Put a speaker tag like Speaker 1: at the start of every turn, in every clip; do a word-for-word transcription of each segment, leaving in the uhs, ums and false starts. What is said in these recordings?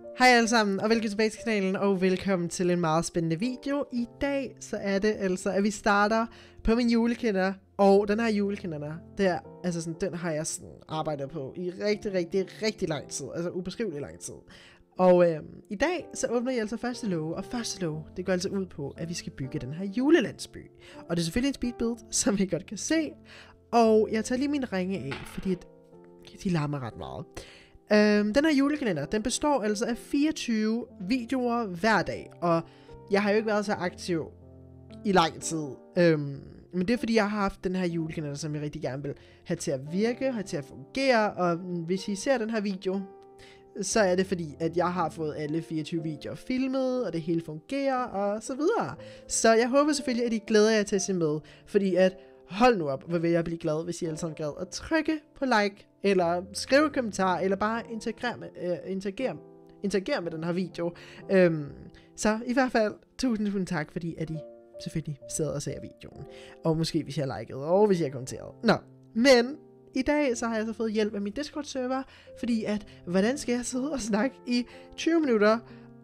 Speaker 1: Hej alle sammen, og velkommen tilbage til kanalen, og velkommen til en meget spændende video. I dag så er det altså, at vi starter på min julekalender, og den her julekalender, der, altså sådan, den har jeg sådan arbejdet på i rigtig, rigtig, rigtig lang tid, altså ubeskrivelig lang tid. Og øhm, i dag så åbner jeg altså første låge, og første låge, det går altså ud på, at vi skal bygge den her julelandsby. Og det er selvfølgelig en speedbuild, som I godt kan se, og jeg tager lige mine ringe af, fordi at de larmer ret meget. Øhm, den her julekalender, den består altså af fireogtyve videoer hver dag, og jeg har jo ikke været så aktiv i lang tid, øhm, men det er fordi, jeg har haft den her julekalender, som jeg rigtig gerne vil have til at virke, have til at fungere, og hvis I ser den her video, så er det fordi, at jeg har fået alle fireogtyve videoer filmet, og det hele fungerer, og så videre. Så jeg håber selvfølgelig, at I glæder jer til at se med, fordi at, hold nu op, hvor vil jeg blive glad, hvis I alle sammen gad at trykke på like, eller skrive en kommentar, eller bare interagere med, øh, interagere, interagere med den her video. Øhm, så i hvert fald, tusind, tusind tak, fordi at I selvfølgelig sidder og ser videoen. Og måske hvis jeg har liket, og hvis jeg har kommenteret. Nå, men i dag så har jeg så fået hjælp af min Discord-server, fordi at, hvordan skal jeg sidde og snakke i tyve minutter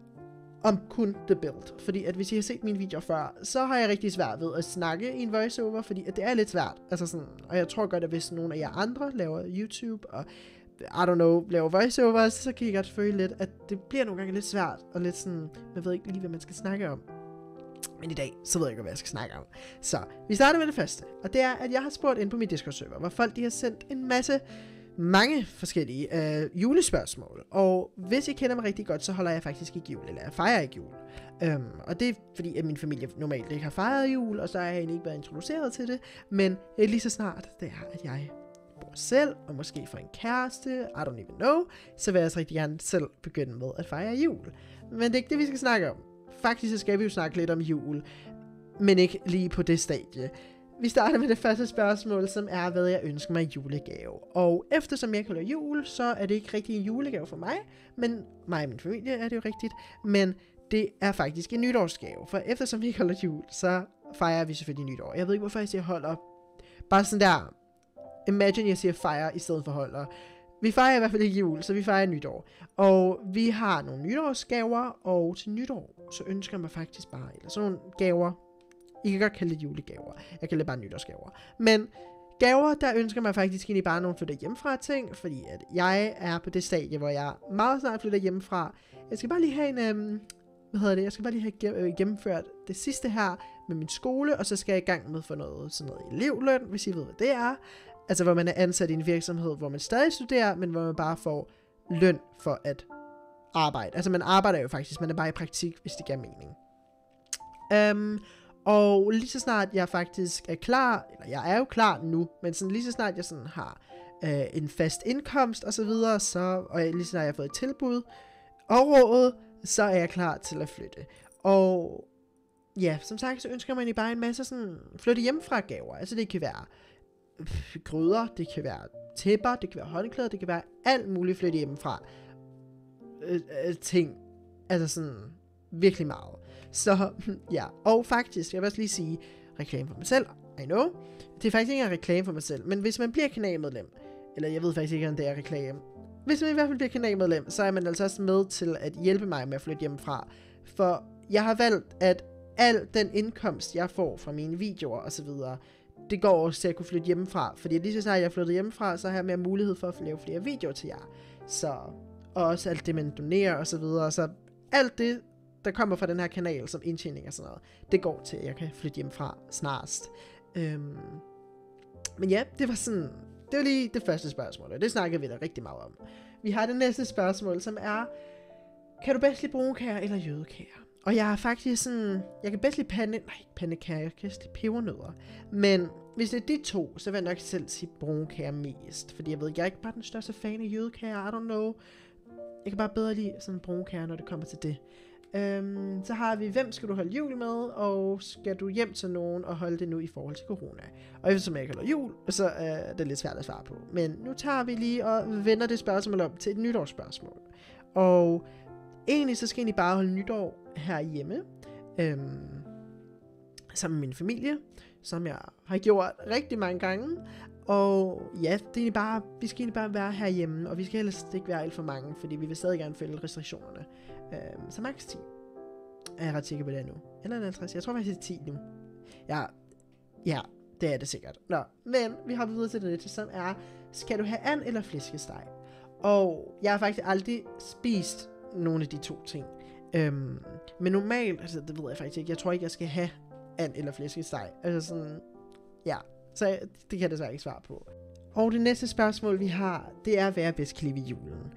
Speaker 1: om kun The Build? Fordi at hvis I har set mine videoer før, så har jeg rigtig svært ved at snakke i en voiceover, fordi at det er lidt svært. Altså sådan, og jeg tror godt, at hvis nogle af jer andre laver YouTube, og I don't know, laver voiceovers, så kan I godt føle lidt, at det bliver nogle gange lidt svært, og lidt sådan, man ved ikke lige, hvad man skal snakke om. Men i dag, så ved jeg ikke, hvad jeg skal snakke om. Så, vi starter med det første, og det er, at jeg har spurgt ind på min Discord-server, hvor folk de har sendt en masse, mange forskellige øh, julespørgsmål. Og hvis I kender mig rigtig godt, så holder jeg faktisk ikke jul, eller jeg fejrer ikke jul. Øhm, og det er fordi, at min familie normalt ikke har fejret jul, og så har jeg egentlig ikke været introduceret til det. Men øh, lige så snart det er, at jeg bor selv, og måske får en kæreste, I don't even know, så vil jeg altså rigtig gerne selv begynde med at fejre jul. Men det er ikke det, vi skal snakke om. Faktisk så skal vi jo snakke lidt om jul, men ikke lige på det stadie. Vi starter med det første spørgsmål, som er, hvad jeg ønsker mig i julegave. Og eftersom jeg kalder jul, så er det ikke rigtig en julegave for mig, men mig og min familie er det jo rigtigt, men det er faktisk en nytårsgave. For eftersom vi kalder jul, så fejrer vi selvfølgelig nytår. Jeg ved ikke, hvorfor jeg siger holder. Bare sådan der, imagine jeg siger fejre i stedet for holder. Vi fejrer i hvert fald ikke jul, så vi fejrer nytår. Og vi har nogle nytårsgaver, og til nytår, så ønsker jeg mig faktisk bare, eller sådan nogle gaver. I kan godt kalde det julegaver. Jeg kalder det bare nytårsgaver. Men gaver, der ønsker man faktisk egentlig bare nogle flytter hjemmefra ting, fordi at jeg er på det stadie, hvor jeg meget snart flytter hjemmefra. Jeg skal bare lige have en, øhm, hvad hedder det, jeg skal bare lige have gennemført det sidste her med min skole, og så skal jeg i gang med for noget, sådan noget elevløn, hvis I ved, hvad det er. Altså, hvor man er ansat i en virksomhed, hvor man stadig studerer, men hvor man bare får løn for at arbejde. Altså, man arbejder jo faktisk, man er bare i praktik, hvis det giver mening. Um, og lige så snart jeg faktisk er klar, eller jeg er jo klar nu, men sådan lige så snart jeg sådan har øh, en fast indkomst og så videre, så, og lige så snart jeg har fået et tilbud og rådet, så er jeg klar til at flytte. Og ja, som sagt, så ønsker man egentlig bare en masse sådan flytte hjemmefra gaver. Altså, det kan være gryder, det kan være tæpper, det kan være håndklæder, det kan være alt muligt flytte hjemmefra øh, øh, ting. Altså sådan virkelig meget. Så ja, og faktisk, jeg vil også lige sige, reklame for mig selv, I know. Det er faktisk ikke en reklame for mig selv, men hvis man bliver kanalmedlem, eller jeg ved faktisk ikke, om det er reklame, hvis man i hvert fald bliver kanalmedlem, så er man altså også med til at hjælpe mig med at flytte hjemmefra. For jeg har valgt, at al den indkomst, jeg får fra mine videoer og så videre, det går også til at kunne flytte hjemmefra. Fordi lige så snart jeg er flyttet hjemmefra, så har jeg mere mulighed for at lave flere videoer til jer. Så, og også alt det, man donerer og så videre. Så alt det, der kommer fra den her kanal som indtjening og sådan noget, det går til, at jeg kan flytte hjemmefra snarest. Øhm, men ja, det var sådan, det var lige det første spørgsmål, og det snakker vi da rigtig meget om. Vi har det næste spørgsmål, som er, kan du bedst lide brunkager eller jødekager? Og jeg er faktisk sådan, jeg kan bedst lide pande, nej, pandekager, jeg kan bedst lide pebernødder. Men hvis det er de to, så vil jeg nok selv sige brunkager mest. Fordi jeg ved, jeg er ikke bare den største fan af jødekager, I don't know. Jeg kan bare bedre lide sådan brunkager, når det kommer til det. Øhm, så har vi, hvem skal du holde jul med, og skal du hjem til nogen og holde det nu i forhold til corona? Og eftersom jeg ikke holder jul, så er det lidt svært at svare på. Men nu tager vi lige og vender det spørgsmål om til et nytårsspørgsmål. Og egentlig så skal jeg egentlig bare holde nytår herhjemme, øhm, sammen med min familie, som jeg har gjort rigtig mange gange. Og ja, det er egentlig bare, vi skal egentlig bare være herhjemme, og vi skal helst ikke være alt for mange, fordi vi vil stadig gerne følge restriktionerne. Øhm, så maks ti. Er jeg ret sikker på det nu? Eller halvtreds? Jeg tror faktisk, det er ti nu. Ja, ja, det er det sikkert. Nå, men vi har videre til det næste, som er, skal du have and eller flæskesteg? Og jeg har faktisk aldrig spist nogle af de to ting. Øhm, men normalt, altså det ved jeg faktisk ikke, jeg tror ikke, jeg skal have and eller flæskesteg. Altså sådan, ja, så jeg, det kan jeg desværre ikke svare på. Og det næste spørgsmål, vi har, det er, hvad jeg bedst kan lide ved julen.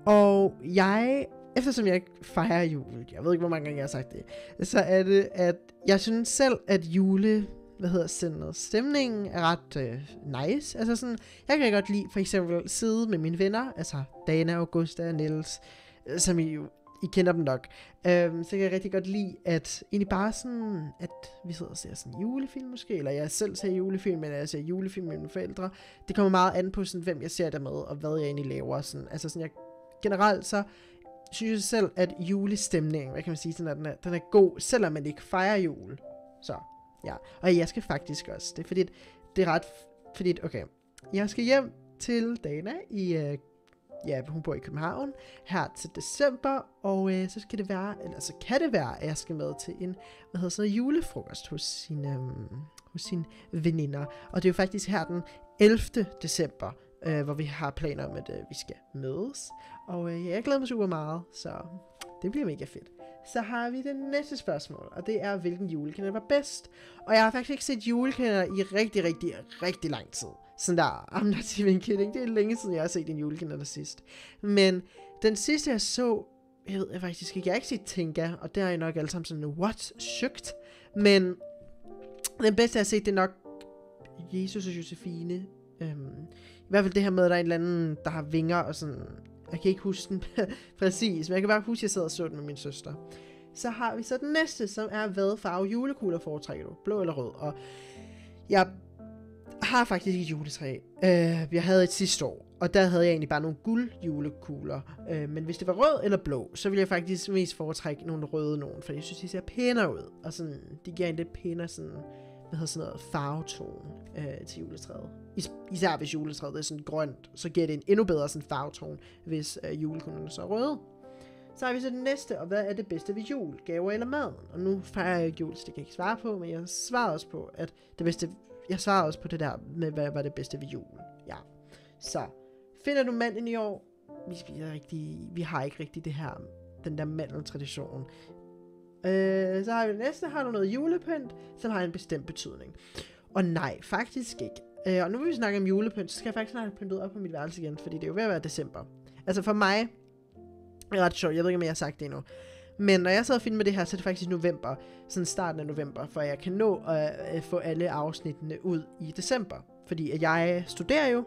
Speaker 1: Og jeg, eftersom jeg ikke fejrer jul, jeg ved ikke, hvor mange gange jeg har sagt det, så er det, at jeg synes selv, at jule, hvad hedder sådan stemningen er ret øh, nice. Altså sådan, jeg kan godt lide for eksempel sidde med mine venner, altså Dana, Augusta og Niels, som I jo, I kender dem nok. Øhm, så kan jeg rigtig godt lide, at egentlig bare sådan, at vi sidder og ser sådan en julefilm måske, eller jeg selv ser julefilm, men jeg ser julefilm med mine forældre. Det kommer meget an på sådan, hvem jeg ser der med, og hvad jeg egentlig laver. Sådan. Altså sådan, jeg generelt så synes jeg selv, at julestemningen, hvad kan man sige, sådan, at den, er, den er god, selvom man ikke fejrer jul. Så, ja. Og jeg skal faktisk også. Det er fordi, det er ret, fordi, okay, jeg skal hjem til Dana i, øh, ja, hun bor i København, her til december, og øh, så skal det være, eller så kan det være, at jeg skal med til en, hvad hedder sådan, julefrokost hos sine, øh, hos sine veninder. Og det er jo faktisk her den ellevte december, øh, hvor vi har planer om, at øh, vi skal mødes. Og øh, ja, jeg glæder mig super meget, så det bliver mega fedt. Så har vi det næste spørgsmål, og det er, hvilken julekalender var bedst. Og jeg har faktisk ikke set julekalender i rigtig, rigtig, rigtig lang tid. Sådan der, I'm not even kidding, det er længe siden, jeg har set en julekalender sidst. Men den sidste, jeg så, jeg ved jeg faktisk ikke, jeg har ikke set Tinka, og der er jeg nok alle sammen sådan, what, sjukt. Men den bedste, jeg har set, det er nok Jesus og Josefine. Øhm, I hvert fald det her med, at der er en eller anden, der har vinger og sådan. Jeg kan ikke huske den præcis, men jeg kan bare huske, at jeg sad og så den med min søster. Så har vi så den næste, som er, hvad farve julekugler foretrækker du? Blå eller rød? Og jeg har faktisk et juletræ. Uh, jeg havde et sidste år, og der havde jeg egentlig bare nogle guld julekugler. Uh, men hvis det var rød eller blå, så ville jeg faktisk mest foretrække nogle røde nogen, for jeg synes, de ser pænere ud. Og sådan, de giver en lidt pænere sådan, hvad hedder sådan noget, farvetone uh, til juletræet. Is- især hvis juletræet er sådan grønt, så giver det en endnu bedre sådan farvetone, hvis uh, julekuglerne så er røde. Så har vi så det næste, og hvad er det bedste ved jul? Gaver eller maden? Og nu fejrer jeg ikke jul, så det kan jeg ikke svare på, men jeg svarer også på, at det bedste, jeg svarer også på det der med, hvad var det bedste ved jul. Ja. Så, finder du manden i år? Vi spiser rigtig, vi har ikke rigtig det her, den der mandeltradition. Øh, så har vi det næste, har du noget julepynt, som har en bestemt betydning. Og nej, faktisk ikke. Øh, og nu vil vi snakke om julepynt, så skal jeg faktisk snart have pyntet op på mit værelse igen, fordi det er jo ved at være december. Altså for mig, det er ret sjovt, jeg ved ikke, om jeg har sagt det endnu. Men når jeg sidder og filmer det her, så er det faktisk november, sådan starten af november, for jeg kan nå at øh, få alle afsnittene ud i december. Fordi at jeg studerer jo,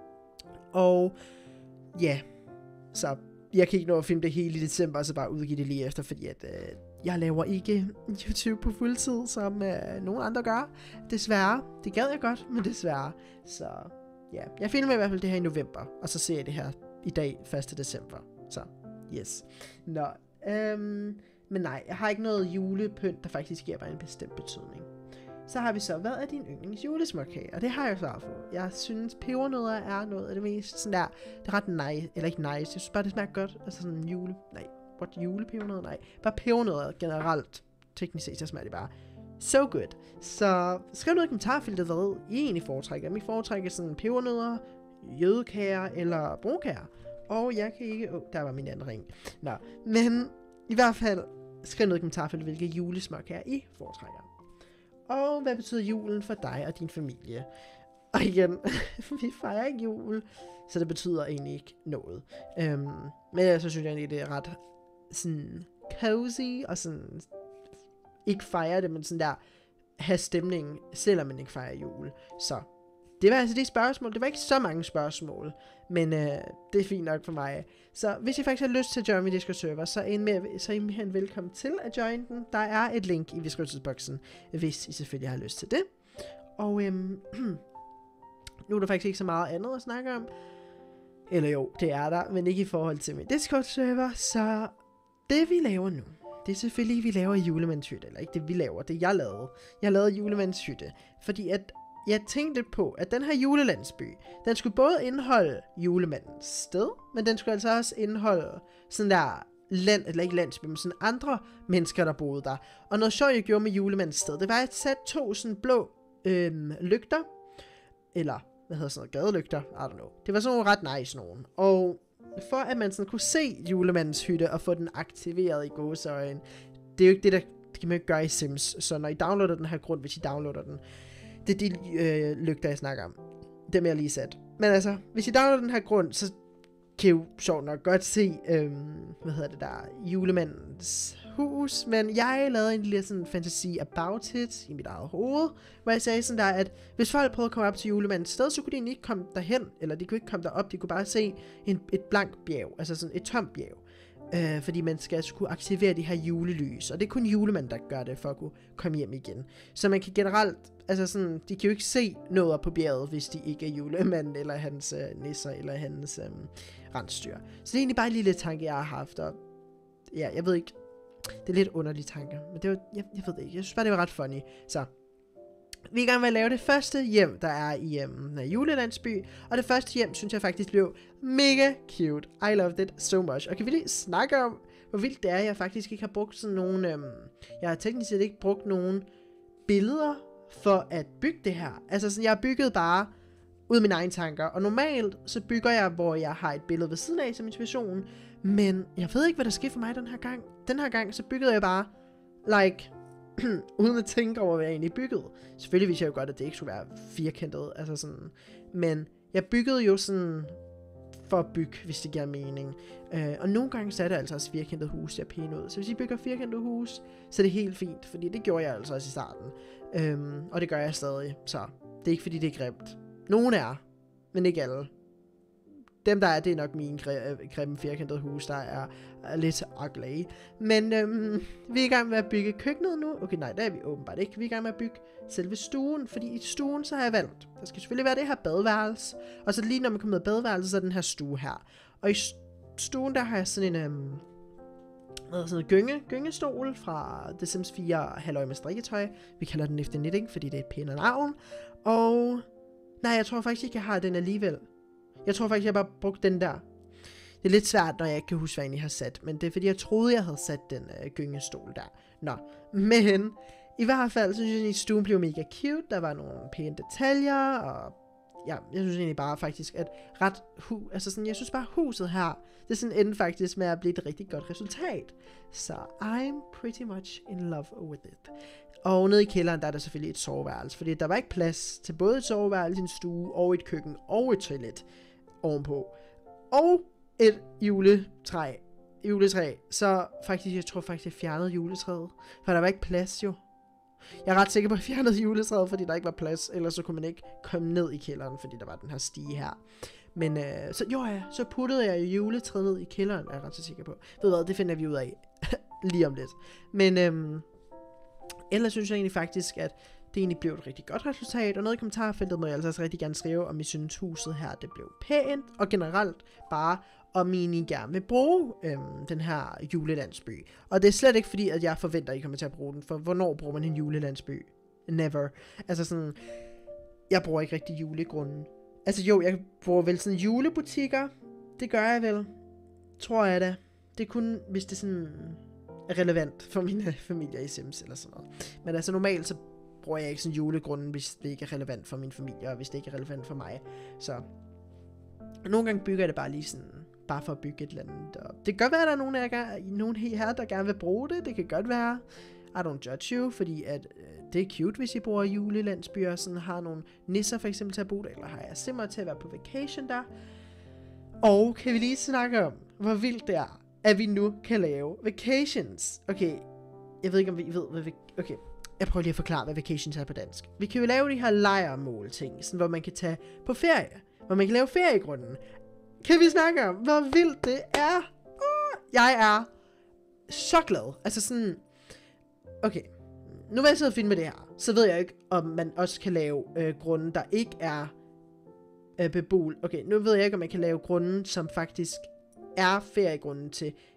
Speaker 1: og ja, så jeg kan ikke nå at filme det hele i december, og så bare udgive det lige efter, fordi at øh, jeg laver ikke YouTube på fuldtid, som øh, nogen andre gør. Desværre. Det gad jeg godt, men desværre. Så ja, jeg filmer i hvert fald det her i november, og så ser jeg det her i dag, første december. Så, yes. Nå, øhm, men nej, jeg har ikke noget julepynt, der faktisk giver mig en bestemt betydning. Så har vi så, hvad er din yndlings julesmåkage? Og det har jeg svaret på. Jeg synes, pebernødder er noget af det mest sådan der, det er ret nice, eller ikke nice, jeg synes bare, det smager godt. Altså sådan jule, nej, what, julepebernødder? Nej, bare pebernødder generelt, teknisk set, så smager det bare so good. Så skriv noget i kommentarfeltet, hvad I egentlig foretrækker. Om I foretrækker sådan pebernødder, jødekager eller brunkager. Og jeg kan ikke... Åh, oh, der var min anden ring. Nå, men i hvert fald, skriv noget i kommentarfeltet, hvilke julesmåkager I foretrækker. Og hvad betyder julen for dig og din familie? Og igen, vi fejrer ikke jul, så det betyder egentlig ikke noget. Øhm, men så synes jeg egentlig, det er ret sådan cozy, og sådan ikke fejre det, men sådan der have stemningen, selvom man ikke fejrer jul. Så det var altså de spørgsmål. Det var ikke så mange spørgsmål, men øh, det er fint nok for mig. Så hvis I faktisk har lyst til at join min Discord-server, så er I med, så er I mere end velkommen til at join den. Der er et link i beskrivelsesboksen, hvis I selvfølgelig har lyst til det. Og øhm, nu er der faktisk ikke så meget andet at snakke om. Eller jo, det er der, men ikke i forhold til min Discord-server. Så det vi laver nu, det er selvfølgelig, vi laver julemandshytte. Eller ikke det vi laver, det jeg lavede. Jeg lavede julemandshytte, fordi at jeg tænkte lidt på, at den her julelandsby, den skulle både indeholde julemandens sted, men den skulle altså også indeholde sådan der land, eller ikke landsby, men sådan andre mennesker, der boede der. Og noget sjovt, jeg gjorde med julemandens sted, det var, at jeg satte to sådan blå øhm, lygter, eller hvad hedder sådan noget, gadelygter, I don't know. Det var sådan nogle ret nice nogen. Og for at man sådan kunne se julemandens hytte og få den aktiveret i gåseøjne, det er jo ikke det, der det kan man ikke gøre i Sims. Så når I downloader den her grund, hvis I downloader den, det er de øh, lygter, jeg snakker om. Dem jeg lige sat. Men altså, hvis I downloader den her grund, så kan I jo sjovt nok godt se, øhm, hvad hedder det der, julemandens hus. Men jeg lavede en lille sådan fantasy about it i mit eget hoved, hvor jeg sagde sådan der, at hvis folk prøvede at komme op til julemandens sted, så kunne de egentlig ikke komme derhen, eller de kunne ikke komme derop, de kunne bare se en, et blankt bjerg, altså sådan et tomt bjerg. Øh, fordi man skal altså kunne aktivere de her julelys, og det er kun julemanden, der gør det, for at kunne komme hjem igen. Så man kan generelt, altså sådan, de kan jo ikke se noget på bjerget, hvis de ikke er julemanden, eller hans øh, nisser, eller hans øh, rensdyr. Så det er egentlig bare en lille tanke, jeg har haft, og ja, jeg ved ikke, det er lidt underlige tanker, men det var, jeg, jeg ved det ikke, jeg synes bare, det var ret funny. Så vi er i gang med at lave det første hjem, der er i um, julelandsby. Og det første hjem, synes jeg faktisk blev mega cute. I loved it so much. Og kan vi lige snakke om, hvor vildt det er, jeg faktisk ikke har brugt sådan nogle... Um, jeg har teknisk set ikke brugt nogen billeder for at bygge det her. Altså sådan, jeg har bygget bare ud af mine egne tanker. Og normalt, så bygger jeg, hvor jeg har et billede ved siden af som inspiration. Men jeg ved ikke, hvad der sker for mig den her gang. Den her gang, så byggede jeg bare, like... uden at tænke over, hvad jeg egentlig byggede. Selvfølgelig vidste jeg jo godt, at det ikke skulle være firkantet, altså sådan, men jeg byggede jo sådan for at bygge, hvis det giver mening. Øh, og nogle gange så er det altså også firkantet hus, der er pæne ud. Så hvis I bygger firkantet hus, så er det helt fint, fordi det gjorde jeg altså også i starten. Øhm, og det gør jeg stadig, så det er ikke fordi, det er grimt. Nogle er, men ikke alle. Dem der er, det er nok mine grimme firkantede hus, der er, er lidt ugly. Men øhm, vi er i gang med at bygge køkkenet nu. Okay, nej, det er vi åbenbart ikke. Vi er i gang med at bygge selve stuen, fordi i stuen så har jeg valgt. Der skal selvfølgelig være det her badeværelse. Og så lige når man kommer med badeværelse, så er den her stue her. Og i stuen, der har jeg sådan en øhm, sådan en gynge, gyngestol fra The Sims fire Halløj med strikketøj. Vi kalder den efter knitting, fordi det er et pænere navn. Og nej, jeg tror faktisk ikke, jeg har den alligevel. Jeg tror faktisk, jeg bare brugte den der. Det er lidt svært, når jeg ikke kan huske, hvad jeg egentlig har sat. Men det er fordi, jeg troede, jeg havde sat den øh, gyngestol der. Nå, men i hvert fald, så synes jeg, at stuen blev mega cute. Der var nogle pæne detaljer, og ja, jeg synes egentlig bare faktisk, at ret hu altså sådan, jeg synes bare, huset her, det sådan endte faktisk med at blive et rigtig godt resultat. Så I'm pretty much in love with it. Og nede i kælderen, der er der selvfølgelig et soveværelse, fordi der var ikke plads til både et soveværelse, en stue, og et køkken, og et toilet ovenpå. Og et juletræ. Juletræ. Så faktisk, jeg tror faktisk, jeg fjernede juletræet, for der var ikke plads jo. Jeg er ret sikker på, at jeg fjernede juletræet, fordi der ikke var plads, ellers så kunne man ikke komme ned i kælderen, fordi der var den her stige her. Men øh, så jo ja, så puttede jeg juletræet ned i kælderen, er jeg ret så sikker på. Ved du hvad, det finder vi ud af lige om lidt. Men øhm, ellers synes jeg egentlig faktisk, at det egentlig blev et rigtig godt resultat, og noget i kommentarfeltet må jeg altså også rigtig gerne skrive, om I synes huset her, det blev pænt, og generelt bare, om I egentlig gerne vil bruge øhm, den her julelandsby. Og det er slet ikke fordi, at jeg forventer, at I kommer til at bruge den, for hvornår bruger man en julelandsby? Never. Altså sådan, jeg bruger ikke rigtig julegrunden. Altså jo, jeg bruger vel sådan julebutikker, det gør jeg vel, tror jeg da. Det er kun, hvis det sådan er relevant for mine familier i Sims eller sådan noget. Men altså normalt, så bruger jeg ikke sådan julegrunden, hvis det ikke er relevant for min familie, og hvis det ikke er relevant for mig. Så nogle gange bygger jeg det bare lige sådan, bare for at bygge et eller andet. Og det kan godt være, at der er nogen, af jer, nogen her, der gerne vil bruge det. Det kan godt være. I don't judge you, fordi at, øh, det er cute, hvis I bruger julelandsbyer, sådan har nogle nisser for eksempel til at bo der, eller har jeg simpelthen til at være på vacation der. Og kan vi lige snakke om, hvor vildt det er, at vi nu kan lave vacations. Okay, jeg ved ikke, om vi ved, hvad vi... Okay, jeg prøver lige at forklare, hvad vacations er på dansk. Vi kan jo lave de her lejrmål-ting, sådan, hvor man kan tage på ferie, hvor man kan lave feriegrunden. Kan vi snakke om, hvor vildt det er? Uh, jeg er så glad. Altså sådan... Okay, nu vil jeg sidde og finde med det her. Så ved jeg ikke, om man også kan lave øh, grunden, der ikke er øh, beboet. Okay, nu ved jeg ikke, om man kan lave grunden, som faktisk er feriegrunden til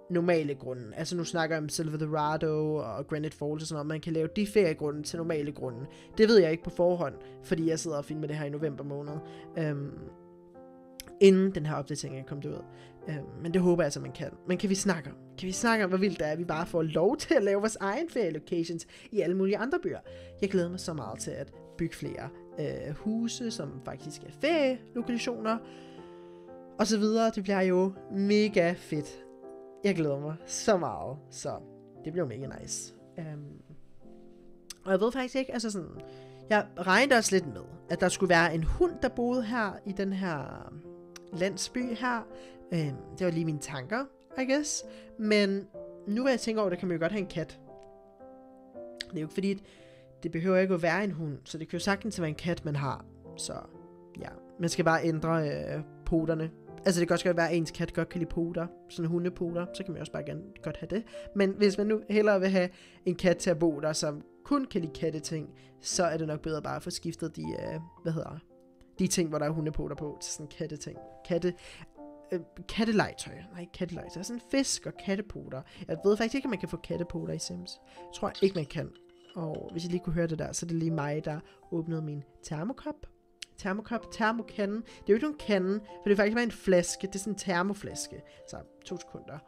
Speaker 1: normale grunde. Altså nu snakker jeg om Silverado og Granite Falls og sådan noget. Man kan lave de feriegrunde til normale grunde. Det ved jeg ikke på forhånd, fordi jeg sidder og filmer det her i november måned. Øhm, inden den her opdatering er kommet ud. Øhm, men det håber jeg altså, man kan. Men kan vi snakke om? Kan vi snakke om, hvor vildt det er, at vi bare får lov til at lave vores egen ferielocations i alle mulige andre byer? Jeg glæder mig så meget til at bygge flere øh, huse, som faktisk er ferielokationer. Og så videre. Det bliver jo mega fedt. Jeg glæder mig så meget. Så det bliver mega nice. Um, og jeg ved faktisk ikke, altså sådan... Jeg regnede også lidt med, at der skulle være en hund, der boede her i den her landsby her. Um, det var lige mine tanker, I guess. Men nu hvor jeg tænker over det, kan man jo godt have en kat. Det er jo ikke fordi, det behøver ikke at være en hund. Så det kan jo sagtens være en kat, man har. Så ja, man skal bare ændre øh, poterne. Altså det kan også godt være, at ens kat godt kan lide poter, sådan hundepoter, så kan man også bare gerne godt have det. Men hvis man nu hellere vil have en kat til at bo der, som kun kan lide katteting, så er det nok bedre bare at få skiftet de, uh, hvad hedder de ting, hvor der er hundepoter på, til sådan katteting. Katte, øh, kattelegetøj. Nej, kattelegetøj. Sådan fisk og kattepoter. Jeg ved faktisk ikke, om man kan få kattepoter i Sims. Jeg tror ikke, man kan. Og hvis I lige kunne høre det der, så er det lige mig, der åbnede min termokop. Termokop, termokande. Det er jo ikke nogen kande, for det er faktisk bare en flaske. Det er sådan en termoflaske. Så, to sekunder.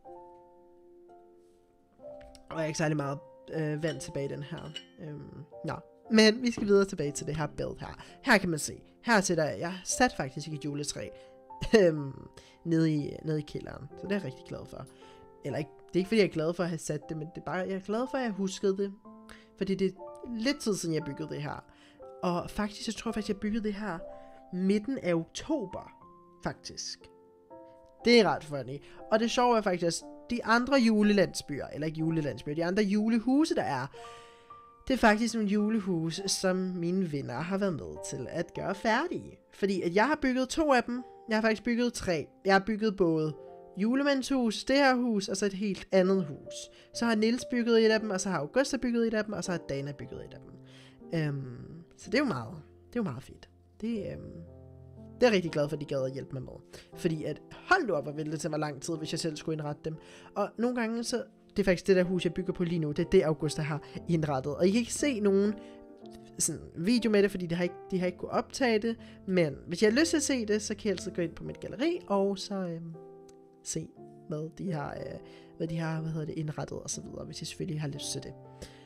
Speaker 1: Og jeg er ikke særlig meget øh, vand tilbage i den her. Øhm, nå. Men vi skal videre tilbage til det her billede her. Her kan man se. Her sætter jeg, jeg sat faktisk et juletræ øhm, nede, i, nede i kælderen. Så det er jeg rigtig glad for. Eller ikke, det er ikke fordi jeg er glad for at have sat det, men det er bare, jeg er glad for at jeg huskede det. Fordi det er lidt tid siden jeg byggede det her. Og faktisk, jeg tror faktisk, jeg byggede det her midten af oktober, faktisk. Det er ret funny. Og det sjove er faktisk, de andre julelandsbyer, eller ikke julelandsbyer, de andre julehuse, der er, det er faktisk nogle julehuse, som mine venner har været med til at gøre færdige. Fordi at jeg har bygget to af dem. Jeg har faktisk bygget tre. Jeg har bygget både julemandshus, det her hus, og så et helt andet hus. Så har Niels bygget et af dem, og så har Augusta bygget et af dem, og så har Dana bygget et af dem. Um, så det er jo meget, det er jo meget fedt. Det, um, det er jeg rigtig glad for, at de gad at hjælpe mig med. Fordi at, hold nu op, hvor ville det tage mig lang tid, hvis jeg selv skulle indrette dem. Og nogle gange, så det er faktisk det der hus, jeg bygger på lige nu, det er det, Augusta har indrettet. Og I kan ikke se nogen sådan, video med det, fordi de har, ikke, de har ikke kunnet optage det. Men hvis jeg har lyst til at se det, så kan jeg altid gå ind på mit galleri, og så um, se, hvad de har, uh, hvad de har hvad hedder det, indrettet og så videre, hvis jeg selvfølgelig har lyst til det.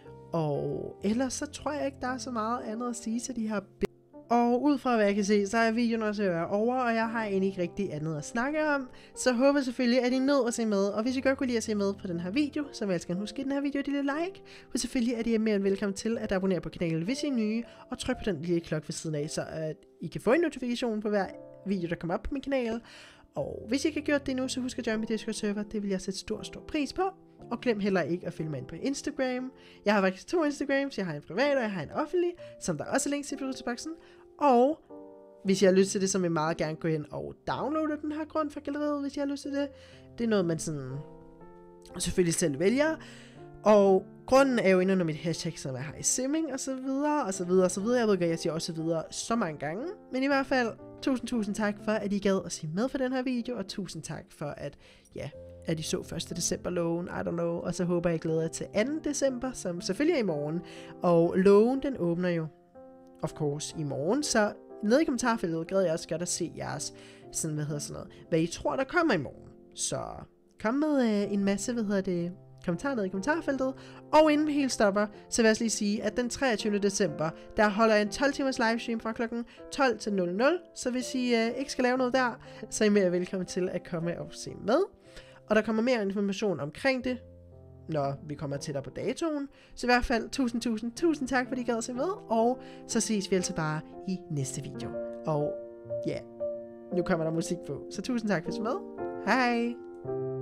Speaker 1: Og ellers så tror jeg ikke, der er så meget andet at sige til de her billeder. Og ud fra hvad jeg kan se, så er videoen også ved at være over, og jeg har egentlig ikke rigtig andet at snakke om. Så håber selvfølgelig, at I nød at se med. Og hvis I godt kunne lide at se med på den her video, så vil jeg gerne huske den her video et lille like. Og selvfølgelig er I mere end velkommen til at abonnere på kanalen, hvis I er nye. Og tryk på den lille klokke ved siden af, så at I kan få en notifikation på hver video, der kommer op på min kanal. Og hvis I ikke har gjort det endnu, så husk at join mit Discord-server. Det vil jeg sætte stor, stor pris på. Og glem heller ikke at følge mig ind på Instagram. Jeg har faktisk to Instagrams. Jeg har en privat, og jeg har en offentlig, som der også er links til i beskrivelsesboksen. Og hvis jeg har lyst til det, så vil jeg meget gerne gå hen og downloade den her grund fra galleriet, hvis jeg har lyst til det. Det er noget, man sådan selvfølgelig selv vælger. Og grunden er jo inde under mit hashtag, som jeg har i simming, og så videre, og så videre, og så videre. Jeg ved ikke, jeg siger også videre så mange gange. Men i hvert fald, tusind, tusind tak for, at I gad at se med for den her video, og tusind tak for, at, ja, at I så første december loven, I don't know. Og så håber jeg, I glæder jer til anden december, som selvfølgelig er i morgen. Og loven, den åbner jo, of course, i morgen. Så nede i kommentarfeltet gad jeg også godt at se jeres, sådan, hvad hedder sådan noget, hvad I tror, der kommer i morgen. Så kom med øh, en masse, hvad hedder det, kommentarer nede i kommentarfeltet. Og inden vi helt stopper, så vil jeg også lige sige, at den treogtyvende december, der holder jeg en tolv timers livestream fra klokken tolv til nul nul. Så hvis I øh, ikke skal lave noget der, så er I mere velkommen til at komme og se med. Og der kommer mere information omkring det, når vi kommer tættere på datoen. Så i hvert fald, tusind, tusind, tusind tak, fordi I gad at se med. Og så ses vi altså bare i næste video. Og ja, nu kommer der musik på. Så tusind tak for at se med. Hej!